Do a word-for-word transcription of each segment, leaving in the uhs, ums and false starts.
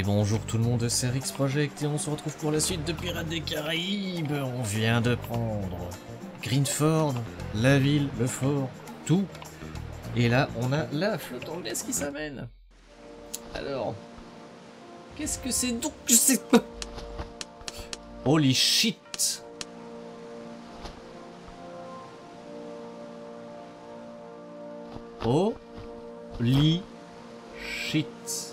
bonjour tout le monde, c'est Rix Project et on se retrouve pour la suite de Pirates des Caraïbes. On vient de prendre Greenford, la ville, le fort, tout. Et là, on a la flotte anglaise qui s'amène. Alors, qu'est-ce que c'est donc que c'est... Holy shit! Holy shit!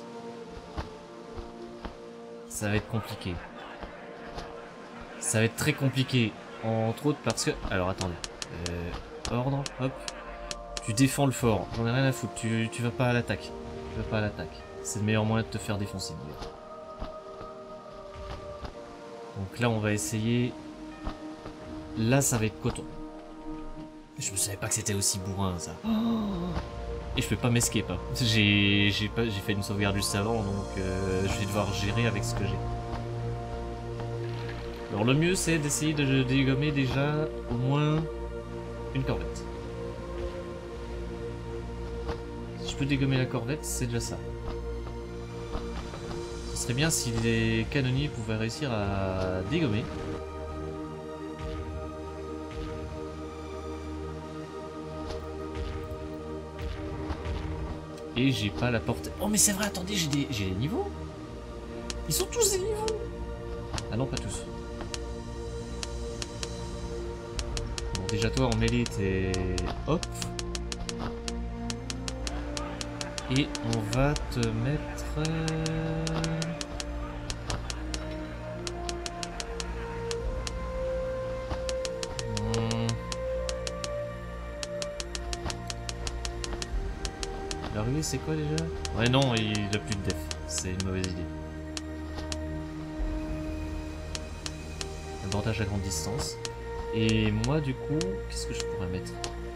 Ça va être compliqué. Ça va être très compliqué. Entre autres parce que... Alors attendez. Euh, ordre, hop. Tu défends le fort. J'en ai rien à foutre. Tu, tu vas pas à l'attaque. Tu vas pas à l'attaque. C'est le meilleur moyen de te faire défoncer. Donc là on va essayer... Là ça va être coton. Je me savais pas que c'était aussi bourrin ça. Et je peux pas m'escape. Hein. J'ai j'ai pas j'ai fait une sauvegarde juste avant, donc euh, je vais devoir gérer avec ce que j'ai. Alors le mieux c'est d'essayer de dégommer déjà au moins une corvette. Si je peux dégommer la corvette, c'est déjà ça. Ce serait bien si les canonniers pouvaient réussir à dégommer. Et j'ai pas la porte. Oh mais c'est vrai, attendez, j'ai des j'ai des niveaux. Ils sont tous des niveaux. Ah non, pas tous. Bon, déjà toi en mêlée t'es hop. Et on va te mettre. L'arrivée c'est quoi déjà? Ouais non, il a plus de def, c'est une mauvaise idée. Abordage à grande distance. Et moi du coup, qu'est-ce que je pourrais mettre?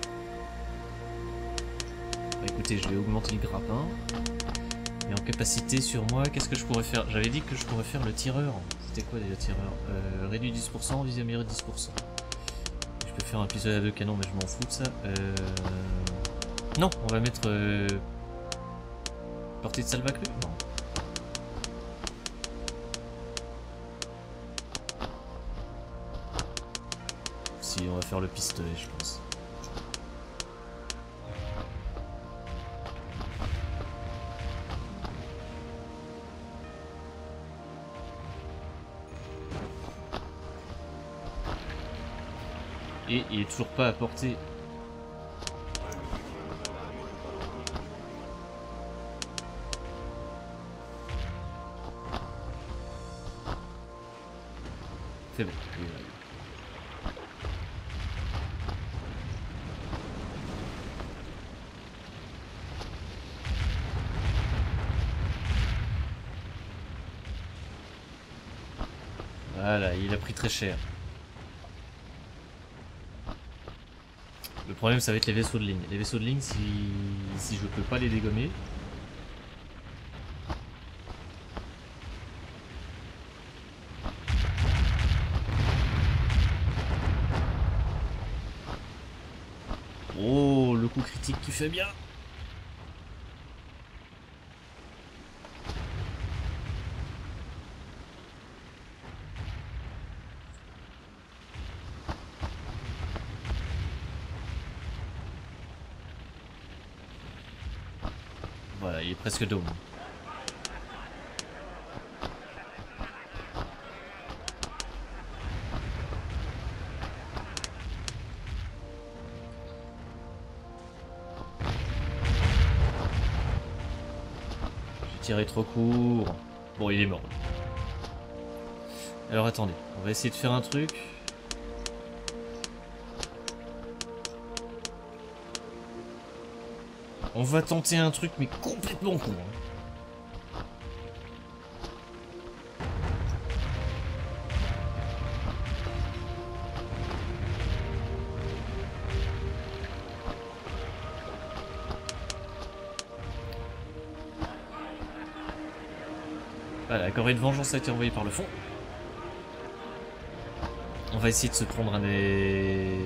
Bah, écoutez, je vais augmenter le grappin. Et en capacité sur moi, qu'est-ce que je pourrais faire? J'avais dit que je pourrais faire le tireur. C'était quoi déjà tireur? euh, Réduit dix pour cent, visée améliorée dix pour cent. Je peux faire un pistolet à deux canons, mais je m'en fous de ça. Euh... Non, on va mettre... Euh... Portée de salvacru? Non. Si, on va faire le pistolet, je pense. Et il est toujours pas à portée. C'est bon. Voilà, il a pris très cher. Le problème, ça va être les vaisseaux de ligne. Les vaisseaux de ligne, si, si je peux pas les dégommer... Oh, le coup critique qui fait bien. Voilà, il est presque dôme. Tiré trop court. Bon, il est mort. Alors attendez, on va essayer de faire un truc. On va tenter un truc, mais complètement con. Hein. Voilà, la corvée de vengeance a été envoyée par le fond. On va essayer de se prendre un des...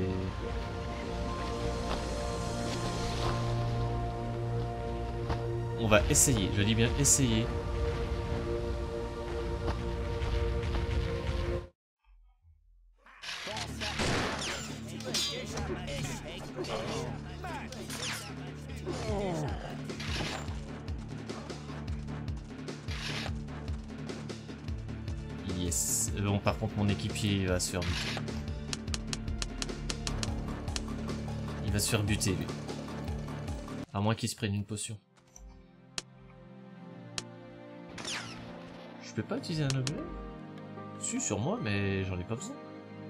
On va essayer, je dis bien essayer Yes. Bon, par contre, mon équipier va se faire buter. Il va se faire buter, lui. À moins qu'il se prenne une potion. Je peux pas utiliser un objet? Si, sur moi, mais j'en ai pas besoin.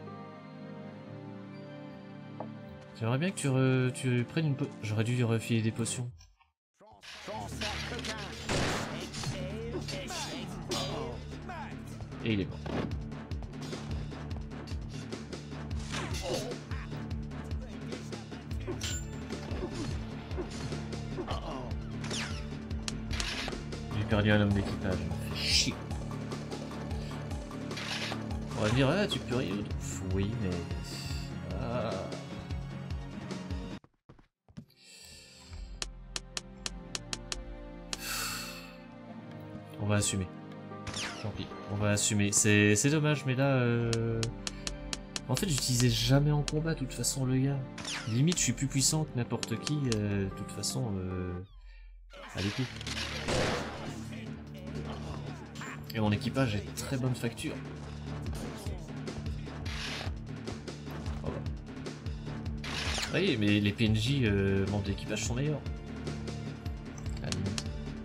J'aimerais bien que tu, re... tu prennes une potion. J'aurais dû lui refiler des potions. Et il est mort. J'ai perdu un homme d'équipage. Ça fait chier. On va me dire, ah, tu peux rien. Oui, mais... Ah. On va assumer. Tant pis, on va assumer. C'est dommage, mais là... Euh... En fait, j'utilisais jamais en combat, de toute façon, le gars. Limite, je suis plus puissant que n'importe qui, euh, de toute façon... Euh... Allez, coup. Et mon équipage est très bonne facture. Oh bah. Oui, mais les P N J euh, membres d'équipage sont meilleurs. À la limite.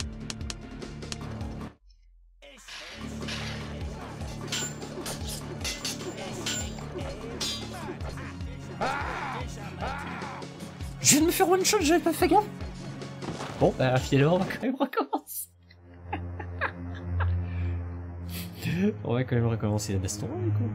Je viens de me faire one shot, j'avais pas fait gaffe. Bon, bah, finalement, on va quand même recommencer. On va quand même recommencer la baston, du coup.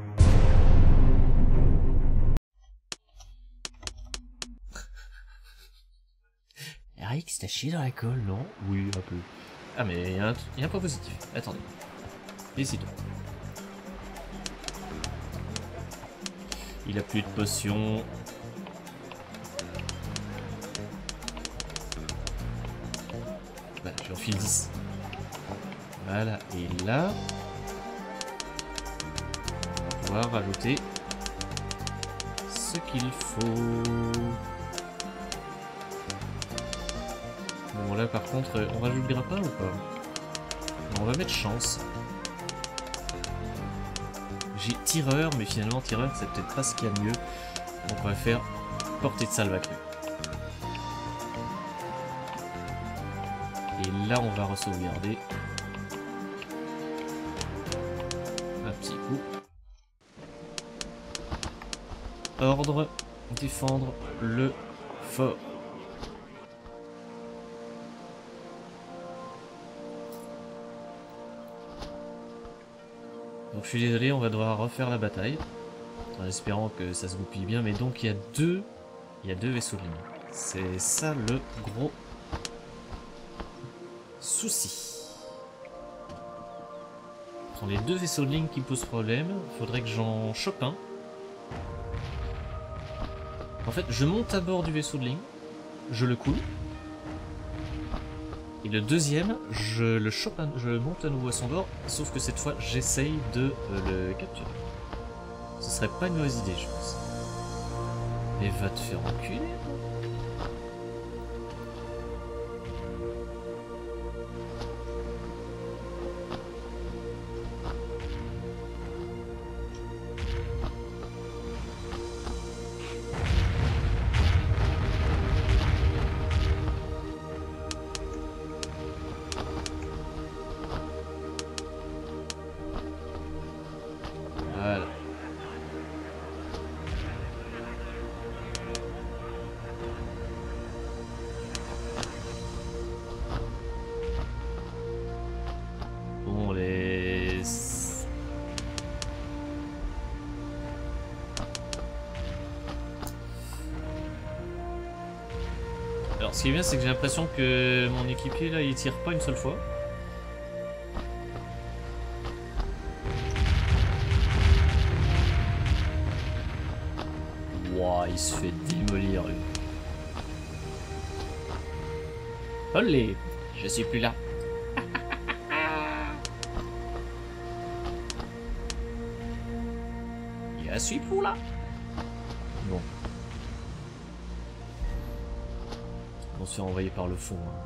R X, t'as chié dans la colle, non? Oui, un peu. Ah, mais il y, y a un point positif. Attendez. Décide-toi. Il a plus de potions. Bah, j'en file dix. Voilà, et là, on va pouvoir rajouter ce qu'il faut. Bon, là par contre, on rajoute grappin ou pas? On va mettre chance. J'ai tireur, mais finalement tireur c'est peut-être pas ce qu'il y a de mieux. Donc on va faire portée de salve-accrue. Et là on va re-sauvegarder. Un petit coup. Ordre, défendre le fort. Donc je suis désolé, on va devoir refaire la bataille. En espérant que ça se goupille bien. Mais donc il y a deux. Il y a deux vaisseaux de ligne. C'est ça le gros souci. Ce sont les deux vaisseaux de ligne qui posent problème. Il faudrait que j'en chope un. En fait, je monte à bord du vaisseau de ligne. Je le coule. Et le deuxième, je le chope, un, je monte à nouveau à son bord, sauf que cette fois, j'essaye de euh, le capturer. Ce serait pas une mauvaise idée, je pense. Mais va te faire enculer. Voilà. Bon, les... Alors, ce qui est bien, c'est que j'ai l'impression que mon équipier, là, il tire pas une seule fois. Wow, il se fait démolir, lui. Olé, je suis plus là. Je suis plus là. Bon. se faire envoyer par le fond. Hein.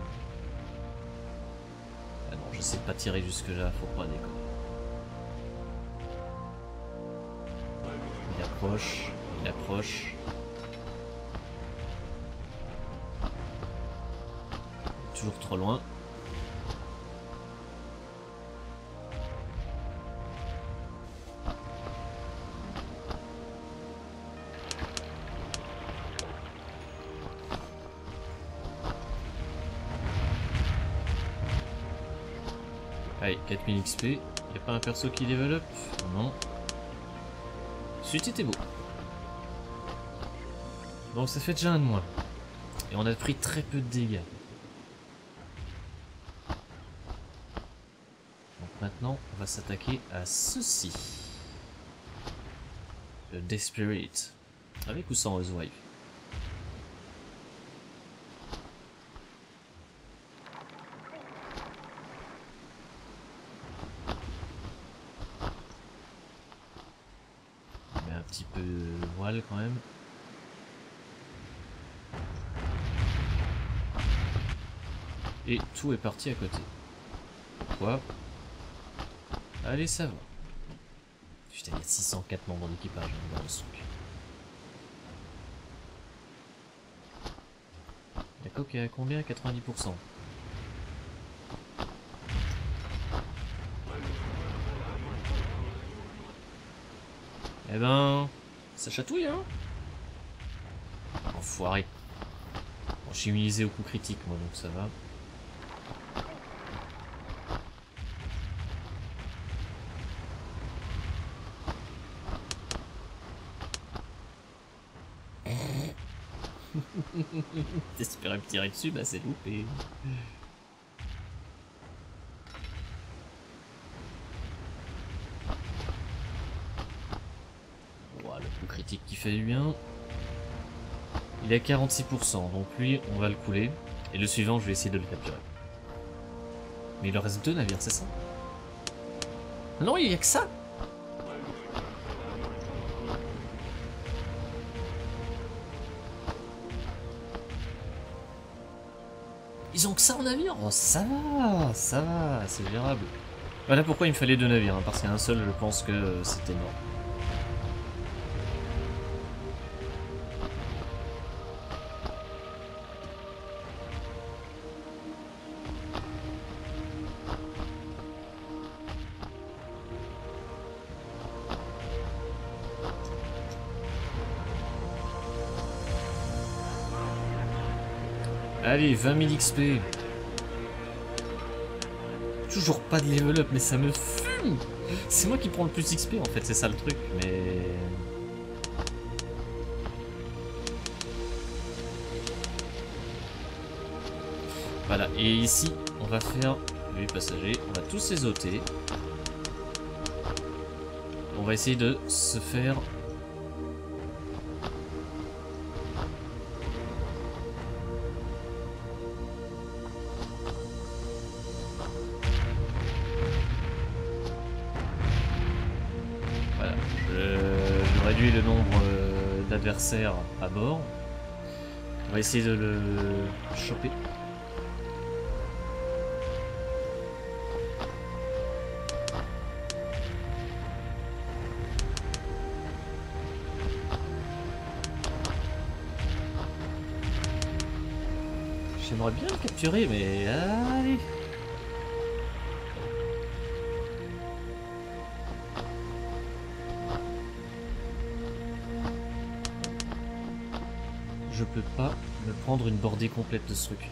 Ah non, je sais pas tirer jusque là, faut pas déconner. Il approche, il approche. Toujours trop loin. Allez, quatre mille X P. Y'a pas un perso qui développe? Non. Celui-ci était beau. Donc ça fait déjà un de moins. Et on a pris très peu de dégâts. Donc maintenant, on va s'attaquer à ceci. Le Death Spirit. Avec ou sans Oswife? Un petit peu de voile quand même. Et tout est parti à côté. Pourquoi? Allez, ça va. Putain, il y a six cent quatre membres d'équipage dans le souk. La coque est à combien? quatre-vingt-dix pour cent. Eh ben, ça chatouille, hein. Enfoiré. Bon, je suis immunisé au coup critique, moi, donc ça va. T'espérais me tirer dessus, bah c'est loupé. Voilà, le coup critique qui fait du bien. Il est à quarante-six pour cent, donc lui, on va le couler. Et le suivant, je vais essayer de le capturer. Mais il leur reste deux navires, c'est ça? Non, il n'y a que ça. Ils ont que ça en navire? Oh, ça va, ça va, c'est gérable. Voilà pourquoi il me fallait deux navires, hein, parce qu'un seul, je pense que euh, c'était mort. Allez, vingt mille X P. Toujours pas de level up, mais ça me fume. C'est moi qui prends le plus X P en fait, c'est ça le truc, mais... Voilà, et ici, on va faire les passagers, on va tous les ôter. On va essayer de se faire... le nombre euh, d'adversaires à bord. On va essayer de le choper. J'aimerais bien le capturer, mais allez. Je peux pas me prendre une bordée complète de ce truc.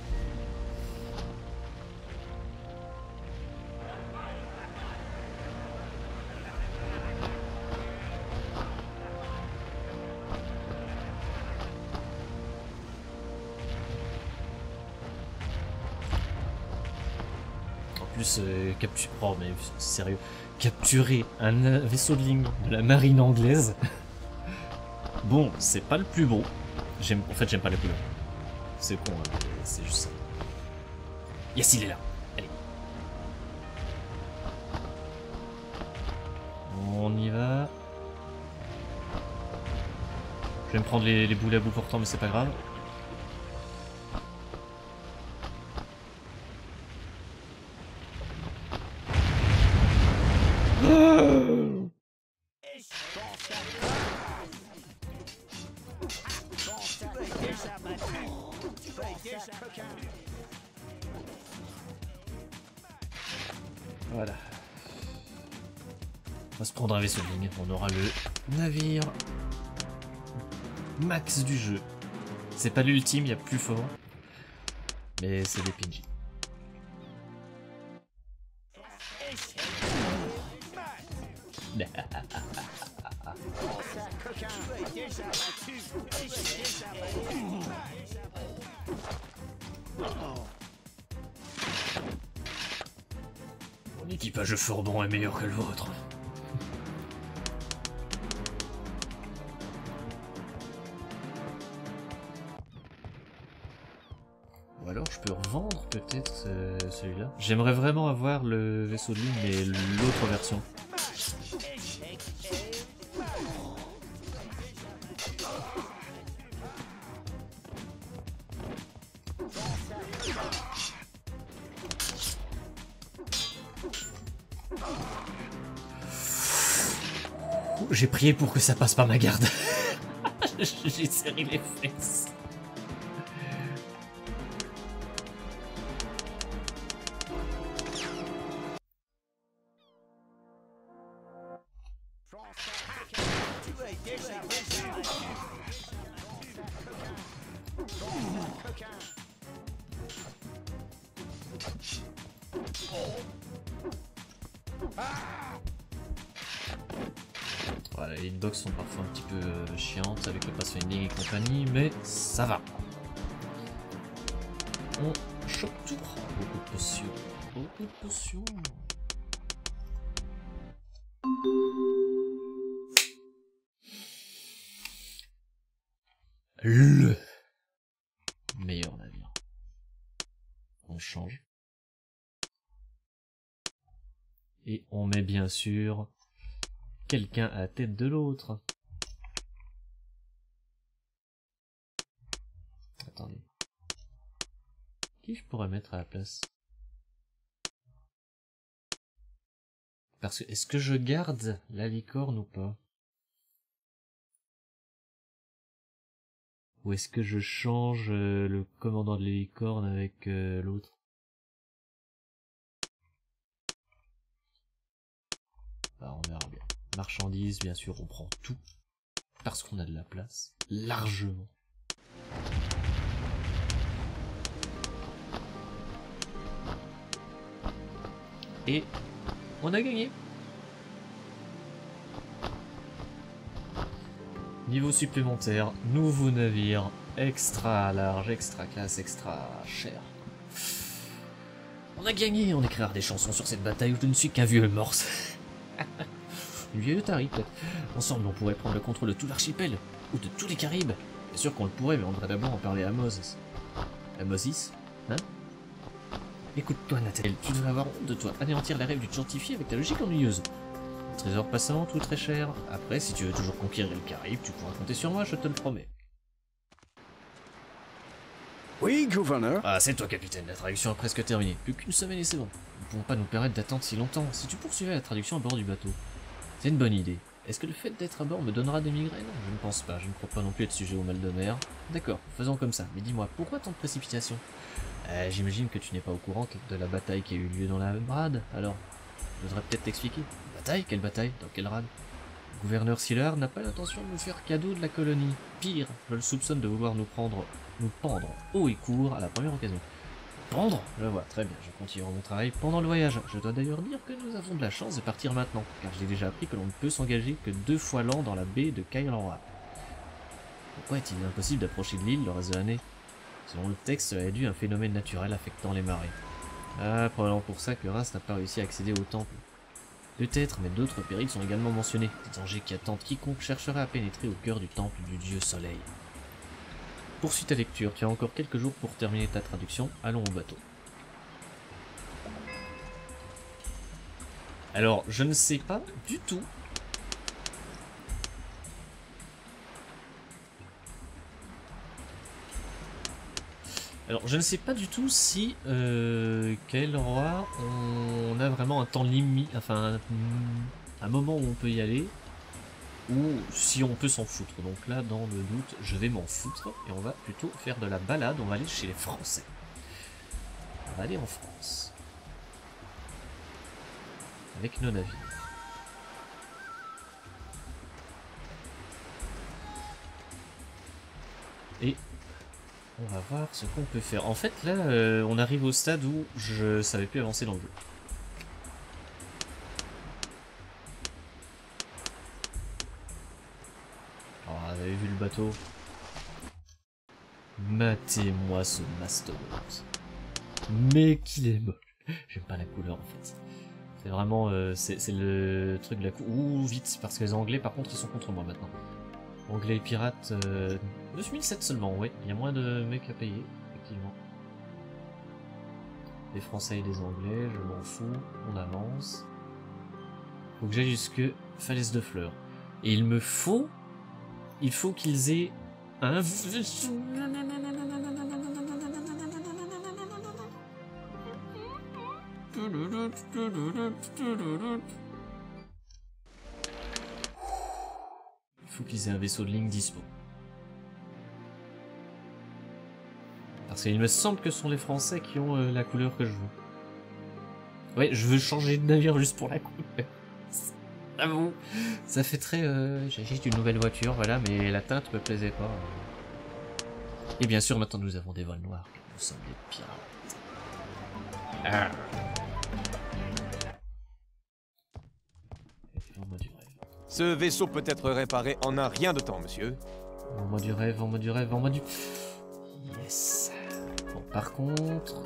En plus, euh, capturer... Oh mais sérieux. Capturer un vaisseau de ligne de la marine anglaise. Bon, c'est pas le plus beau. J'aime, en fait, j'aime pas la couleur. C'est con, hein, c'est juste ça. Yes, il est là. Allez. On y va. Je vais me prendre les, les boulets à bout portant, mais c'est pas grave. Voilà. On va se prendre un vaisseau de ligne. On aura le navire max du jeu. C'est pas l'ultime, il y a plus fort. Mais c'est des P N J. Mon équipage fort bon est meilleur que le vôtre. Ou alors je peux revendre peut-être euh, celui-là. J'aimerais vraiment avoir le vaisseau de ligne mais l'autre version. J'ai prié pour que ça passe par ma garde. J'ai serré les fesses. Voilà, les hitbox sont parfois un petit peu euh, chiantes avec le pathfinding et compagnie, mais ça va. On chope tout. Beaucoup de potions. Beaucoup de potions. Le meilleur navire. On change. Et on met bien sûr quelqu'un à la tête de l'autre. Attendez. Qui je pourrais mettre à la place? Parce que, est-ce que je garde la licorne ou pas? Ou est-ce que je change euh, le commandant de la licorne avec euh, l'autre? Bah, on verra bien. Marchandises, bien sûr, on prend tout. Parce qu'on a de la place. Largement. Et on a gagné. Niveau supplémentaire, nouveau navire, extra large, extra classe, extra cher. On a gagné, on écrira des chansons sur cette bataille où je ne suis qu'un vieux morse. Une vieille otarie peut-être. Ensemble on pourrait prendre le contrôle de tout l'archipel, ou de tous les Caraïbes. Bien sûr qu'on le pourrait, mais on devrait d'abord en parler à Moses. À Moses, hein? Écoute-toi Nathalie, tu devrais avoir honte de toi, anéantir la rêve du scientifique avec ta logique ennuyeuse. Trésor passant, tout très cher. Après, si tu veux toujours conquérir le Caraïbe, tu pourras compter sur moi, je te le promets. Oui, gouverneur. Ah, c'est toi, capitaine. La traduction est presque terminée. Plus qu'une semaine et c'est bon. Nous ne pouvons pas nous permettre d'attendre si longtemps. Si tu poursuivais la traduction à bord du bateau. C'est une bonne idée. Est-ce que le fait d'être à bord me donnera des migraines? Je ne pense pas. Je ne crois pas non plus être sujet au mal de mer. D'accord, faisons comme ça. Mais dis-moi, pourquoi tant de précipitation? euh, J'imagine que tu n'es pas au courant de la bataille qui a eu lieu dans la rade, alors je voudrais peut-être t'expliquer. Bataille? Quelle bataille? Dans quelle rade? Le gouverneur Sillard n'a pas l'intention de nous faire cadeau de la colonie. Pire, je le soupçonne de vouloir nous prendre, nous pendre haut et court à la première occasion. Pendre? Je vois, très bien, je continuerai mon travail pendant le voyage. Je dois d'ailleurs dire que nous avons de la chance de partir maintenant, car j'ai déjà appris que l'on ne peut s'engager que deux fois l'an dans la baie de Kailanra. Pourquoi est-il impossible d'approcher de l'île le reste de l'année? Selon le texte, cela est dû à un phénomène naturel affectant les marées. Ah, probablement pour ça que Ras n'a pas réussi à accéder au temple. Peut-être, mais d'autres périls sont également mentionnés, des dangers qui attendent quiconque chercherait à pénétrer au cœur du temple du dieu soleil. Poursuis ta lecture, tu as encore quelques jours pour terminer ta traduction, allons au bateau. Alors, je ne sais pas du tout. Alors, je ne sais pas du tout si euh, Kailanra, on a vraiment un temps limite, enfin un, un moment où on peut y aller, ou si on peut s'en foutre. Donc là, dans le doute, je vais m'en foutre et on va plutôt faire de la balade. On va aller chez les Français. On va aller en France. Avec nos navires. Et on va voir ce qu'on peut faire. En fait, là, euh, on arrive au stade où je savais plus avancer dans le jeu. Alors, vous avez vu le bateau? Matez-moi ce mastodonte. Mais qu'il est moche. J'aime pas la couleur, en fait. C'est vraiment... Euh, c'est le truc de la couleur. Ouh, vite, parce que les Anglais, par contre, ils sont contre moi maintenant. Anglais et pirates... Euh, neuf mille sept seulement, ouais. Il y a moins de mecs à payer, effectivement. Les Français et les Anglais, je m'en fous. On avance. Faut que j'aille jusque Falaise de Fleurs. Et il me faut... Il faut qu'ils aient un... Il faut qu'ils aient un vaisseau de ligne dispo. Parce qu'il me semble que ce sont les Français qui ont euh, la couleur que je veux. Ouais, je veux changer de navire juste pour la couleur. Ah bon, ça fait très... Euh, j'ai juste une nouvelle voiture, voilà, mais la teinte me plaisait pas. Et bien sûr, maintenant nous avons des voiles noires. Nous sommes des pirates. Ah. Vends-moi du rêve. Ce vaisseau peut être réparé en un rien de temps, monsieur. Vends-moi du rêve, vends-moi du rêve, vends-moi du... Yes. Bon, par contre...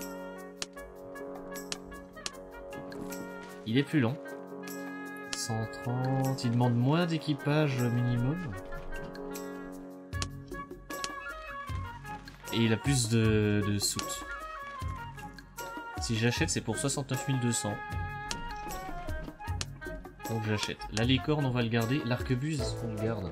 Il est plus lent. cent trente, il demande moins d'équipage minimum. Et il a plus de, de soutes. Si j'achète, c'est pour soixante-neuf mille deux cents. Donc j'achète. La licorne, on va le garder. L'arquebuse, on le garde.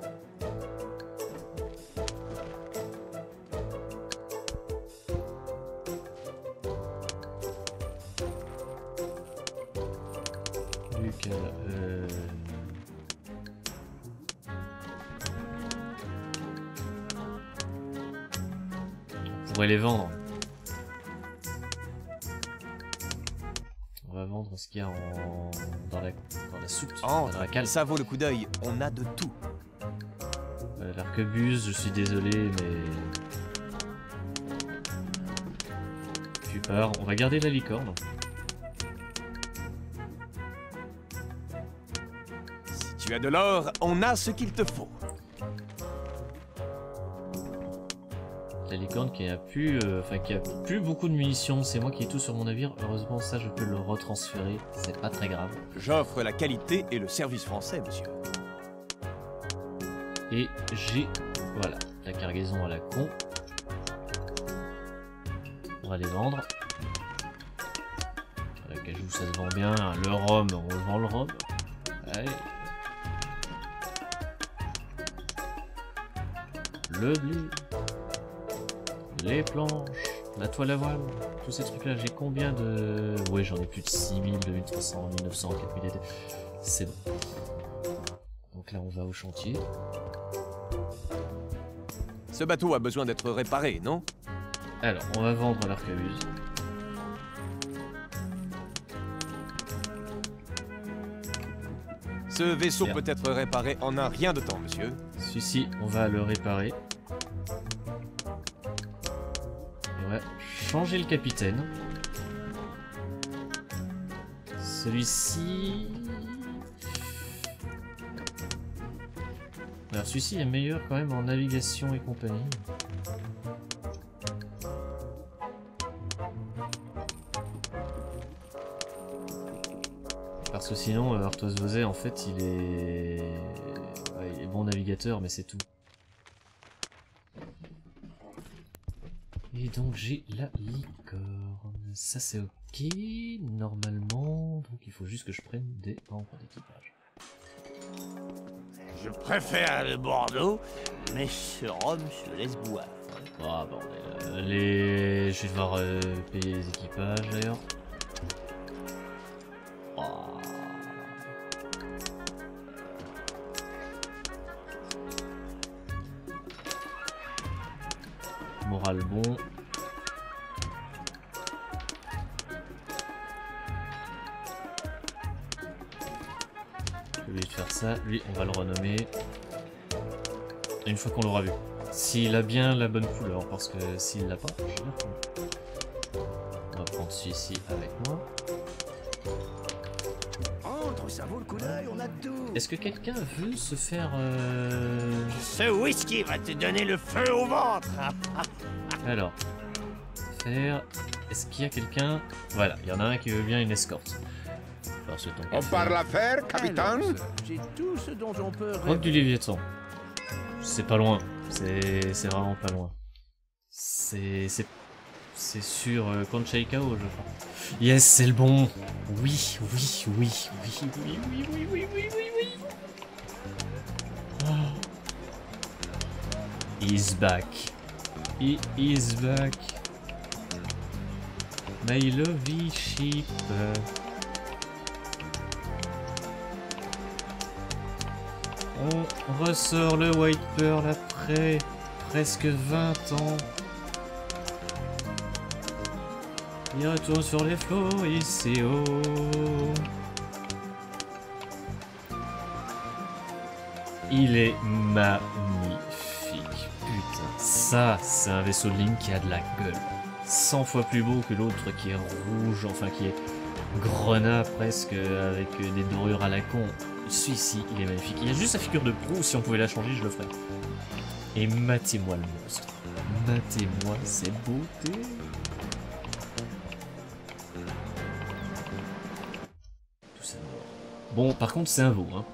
Lucas, euh... on pourrait les vendre. On va vendre ce qu'il y a en... dans la, dans la soupe, Oh, dans la cale. ça vaut le coup d'œil, on a de tout. Euh, L'arquebuse, je suis désolé, mais... Je suis peur. On va garder la licorne. Si tu as de l'or, on a ce qu'il te faut. La licorne qui a plus, euh, enfin qui a plus beaucoup de munitions, c'est moi qui ai tout sur mon navire. Heureusement, ça je peux le retransférer, c'est pas très grave. J'offre la qualité et le service français, monsieur. Et j'ai, voilà, la cargaison à la con. On va les vendre. La cajou, ça se vend bien. Le rhum, on vend le rhum. Allez. Le blé. Les planches, la toile à voile, tous ces trucs là, j'ai combien de... Ouais, j'en ai plus de six mille, deux mille trois cents, mille neuf cents, quatre mille, c'est bon. Donc là on va au chantier. Ce bateau a besoin d'être réparé, non? Alors, on va vendre l'arquebuse. Ce vaisseau Bien. peut être réparé en un rien de temps, monsieur. Celui-ci, on va le réparer. On va changer le capitaine. Celui-ci... Alors celui-ci est meilleur quand même en navigation et compagnie. Parce que sinon, euh, Artois Vosé, en fait, il est... Ouais, il est bon navigateur, mais c'est tout. Et donc j'ai la licorne. Ça c'est ok, normalement. Donc il faut juste que je prenne des membres d'équipage. Je préfère le Bordeaux, mais ce rhum se laisse boire. Ah bon, euh, les... je vais devoir euh, payer les équipages d'ailleurs. Oh. général bon. Je vais faire ça. Lui, on va le renommer. Une fois qu'on l'aura vu. S'il a bien la bonne couleur, parce que s'il l'a pas, je vais le prendre. On va prendre celui-ci avec moi. Entre, ça vaut le coup d'œil, on a tout. Est-ce que quelqu'un veut se faire... Euh... Ce whisky va te donner le feu au ventre. Alors, faire... Est-ce qu'il y a quelqu'un... Voilà, il y en a un qui veut bien une escorte. Enfin, ce temps On parle affaire, capitaine. J'ai tout ce dont on peut Roc du Léviathan. C'est pas loin. C'est vraiment pas loin. C'est... C'est... C'est sur euh, Konchaikao, je crois. Yes, c'est le bon. Oui, oui, oui, oui, oui, oui, oui, oui, oui, oui, oui. Oh. He's back. He is back. My lovely sheep. On ressort le White Pearl après presque vingt ans. Il retourne sur les flots ici haut. Il est magnifique. Putain, ça, c'est un vaisseau de ligne qui a de la gueule. cent fois plus beau que l'autre qui est rouge, enfin qui est grenat presque, avec des dorures à la con. Celui-ci, il est magnifique. Il y a juste la figure de proue, si on pouvait la changer, je le ferais. Et matez-moi le monstre. Matez-moi ces beautés. Bon, par contre, c'est un veau, hein.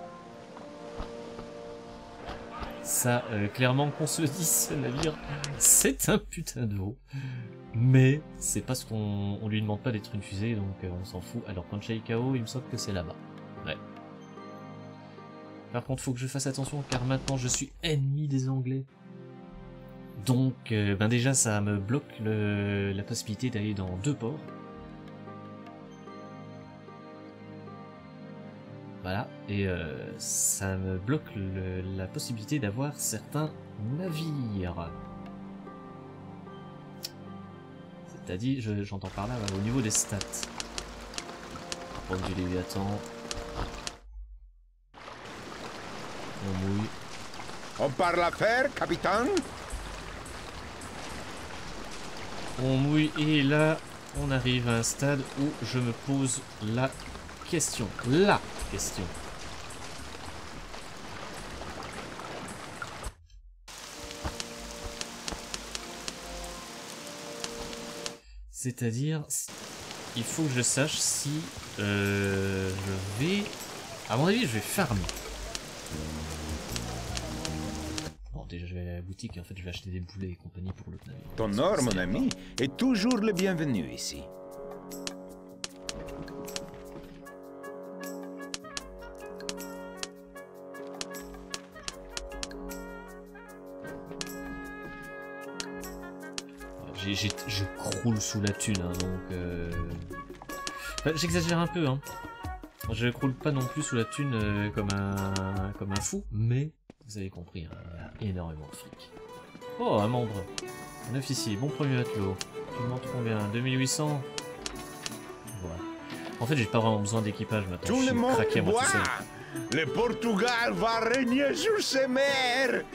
Ça, euh, clairement, qu'on se dise, ce navire, c'est un putain de veau. Mais, c'est parce qu'on on lui demande pas d'être une fusée, donc euh, on s'en fout. Alors, Konchaikao, il me semble que c'est là-bas. Ouais. Par contre, faut que je fasse attention, car maintenant, je suis ennemi des Anglais. Donc, euh, ben déjà, ça me bloque le, la possibilité d'aller dans deux ports. Voilà, et euh, ça me bloque le, la possibilité d'avoir certains navires. C'est-à-dire, j'entends par là, au niveau des stats. Roc du Léviathan. On mouille. On parle affaire, capitaine. On mouille, et là, on arrive à un stade où je me pose la question. La question. C'est-à-dire, il faut que je sache si euh, je vais... À mon avis, je vais farmer. Bon, déjà, je vais à la boutique et en fait, je vais acheter des boulets et compagnie pour l'autre navire. Ton or, mon ami, est toujours le bienvenu ici. J'ai, j'ai, je croule sous la thune, hein, donc... Euh... Enfin, j'exagère un peu, hein. Je croule pas non plus sous la thune euh, comme, un, comme un fou, mais vous avez compris, hein, il y a énormément de fric. Oh, un membre. Un officier, bon premier matelot. Tu demandes combien? deux mille huit cents. Voilà. En fait, j'ai pas vraiment besoin d'équipage maintenant. Tout je le suis monde craqué à moi boit. tout seul. Le Portugal va régner sur ses mers.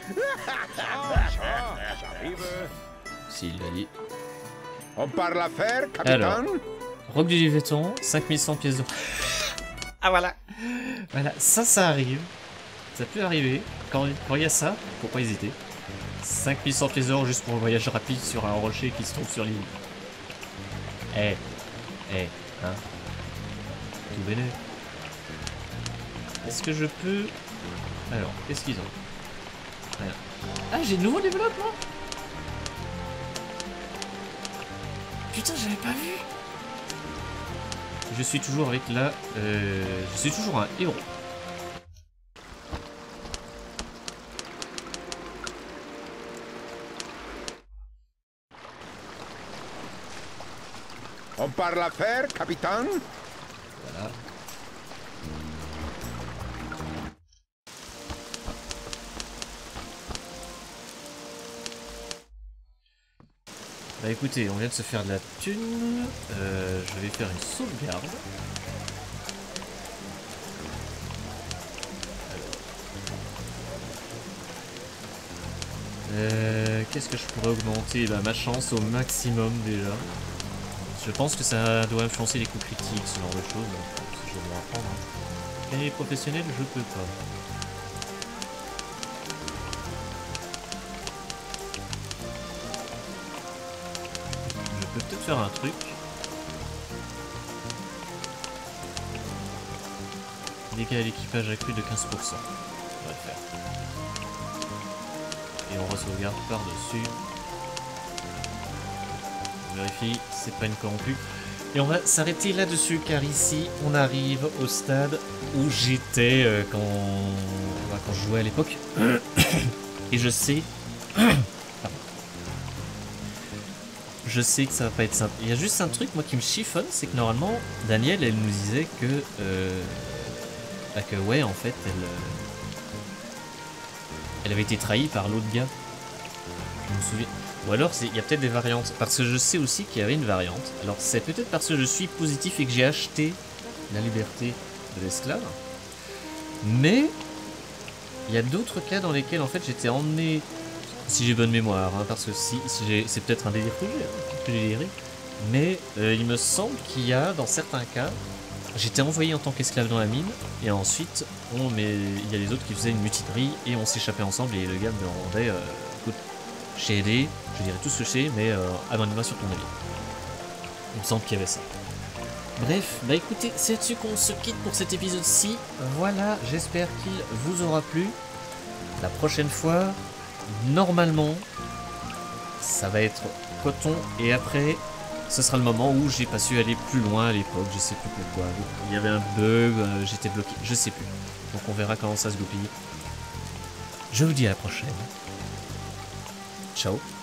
S'il l'a dit. On parle affaire, capitaine. Alors, Roc du Léviathan, cinq mille cent pièces d'or. Ah voilà. Voilà, ça, ça arrive. Ça peut arriver. Quand quand il y a ça, faut pas hésiter. cinq mille cent pièces d'or juste pour un voyage rapide sur un rocher qui se trouve sur l'île. Eh, eh, hein. Tout béné. Est-ce que je peux... Alors, qu'est-ce qu'ils ont? Rien. Ah, j'ai de nouveau développement. Putain, j'avais pas vu. Je suis toujours avec la... Euh, je suis toujours un héros. On parle affaire, capitaine. Voilà. Bah écoutez, on vient de se faire de la thune. Euh, je vais faire une sauvegarde. Euh, Qu'est-ce que je pourrais augmenter? Bah, ma chance au maximum déjà. Je pense que ça doit influencer les coups critiques, ce genre de choses. Donc, je dois apprendre. Hein. Gagner les professionnels, je peux pas. Je peux peut-être faire un truc. Dégâts à l'équipage accru de quinze pour cent. On va le faire. Et on re-sauvegarde par-dessus. On vérifie, c'est pas une corrompue. Et on va s'arrêter là-dessus, car ici, on arrive au stade où j'étais euh, quand... Bah, quand je jouais à l'époque. Et je sais... Je sais que ça va pas être simple. Il y a juste un truc, moi, qui me chiffonne, c'est que normalement, Daniel, elle nous disait que... Euh... Bah, que ouais, en fait, elle... Elle avait été trahie par l'autre gars. Je me souviens. Ou alors, il y a peut-être des variantes. Parce que je sais aussi qu'il y avait une variante. Alors, c'est peut-être parce que je suis positif et que j'ai acheté la liberté de l'esclave. Mais, il y a d'autres cas dans lesquels, en fait, j'étais emmené... Si j'ai bonne mémoire, hein, parce que si, si c'est peut-être un délire que j'ai, hein, que j'ai déliré. Mais, euh, il me semble qu'il y a, dans certains cas... J'étais envoyé en tant qu'esclave dans la mine, et ensuite, on, mais il y a les autres qui faisaient une mutinerie, et on s'échappait ensemble, et le gars me demandait, euh, écoute, j'ai aidé, je dirais tout ce que je sais, mais euh, abonne-moi sur ton avis. Il me semble qu'il y avait ça. Bref, bah écoutez, c'est là-dessus qu'on se quitte pour cet épisode-ci. Voilà, j'espère qu'il vous aura plu. La prochaine fois, normalement, ça va être coton, et après... Ce sera le moment où j'ai pas su aller plus loin à l'époque, je sais plus pourquoi. Il y avait un bug, euh, j'étais bloqué, je sais plus. Donc on verra comment ça se goupille. Je vous dis à la prochaine. Ciao.